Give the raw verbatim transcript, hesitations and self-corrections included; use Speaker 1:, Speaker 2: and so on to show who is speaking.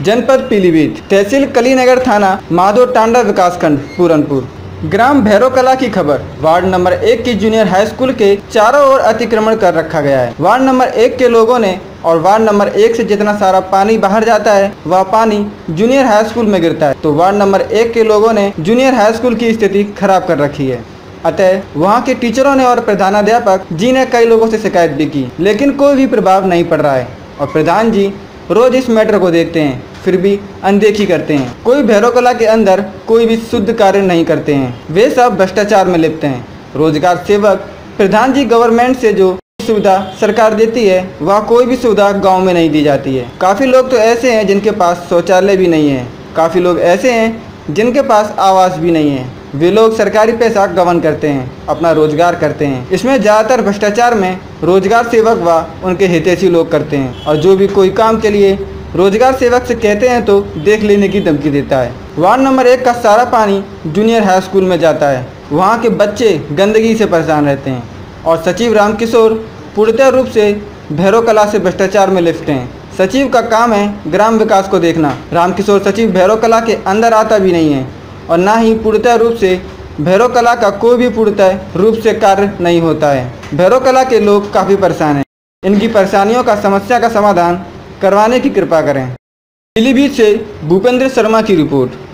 Speaker 1: जनपद पीलीभीत, तहसील कलीनगर, थाना माधो टांडा, विकासखंड पूरनपुर। ग्राम भैरवकला की खबर। वार्ड नंबर एक की जूनियर हाई स्कूल के चारों ओर अतिक्रमण कर रखा गया है। वार्ड नंबर एक के लोगों ने और वार्ड नंबर एक से जितना सारा पानी बाहर जाता है वह पानी जूनियर हाई स्कूल में गिरता है, तो वार्ड नंबर एक के लोगों ने जूनियर हाई स्कूल की स्थिति खराब कर रखी है। अतः वहां के टीचरों ने और प्रधानाध्यापक जी ने कई लोगों से शिकायत भी की, लेकिन कोई भी प्रभाव नहीं पड़ रहा है और प्रधान जी रोज इस मैटर को देखते हैं फिर भी अनदेखी करते हैं। कोई भैरवकला के अंदर कोई भी शुद्ध कार्य नहीं करते हैं, वे सब भ्रष्टाचार में लिप्त हैं। रोजगार सेवक प्रधान जी गवर्नमेंट से जो सुविधा सरकार देती है वह कोई भी सुविधा गांव में नहीं दी जाती है। काफ़ी लोग तो ऐसे हैं जिनके पास शौचालय भी नहीं है, काफ़ी लोग ऐसे हैं जिनके पास आवास भी नहीं है। वे लोग सरकारी पैसा गबन करते हैं, अपना रोजगार करते हैं। इसमें ज़्यादातर भ्रष्टाचार में रोजगार सेवक व उनके हितैषी लोग करते हैं और जो भी कोई काम के लिए रोजगार सेवक से कहते हैं तो देख लेने की धमकी देता है। वार्ड नंबर एक का सारा पानी जूनियर हाई स्कूल में जाता है, वहाँ के बच्चे गंदगी से परेशान रहते हैं और सचिव रामकिशोर पूर्णतः रूप से भैरवकला से भ्रष्टाचार में लिप्त हैं। सचिव का काम है ग्राम विकास को देखना। रामकिशोर सचिव भैरवकला के अंदर आता भी नहीं है और ना ही पूर्णतः रूप से भैरवकला का कोई भी पूर्णतः रूप से कार्य नहीं होता है। भैरवकला के लोग काफ़ी परेशान हैं, इनकी परेशानियों का समस्या का समाधान करवाने की कृपा करें। पीलीभीत से भूपेंद्र शर्मा की रिपोर्ट।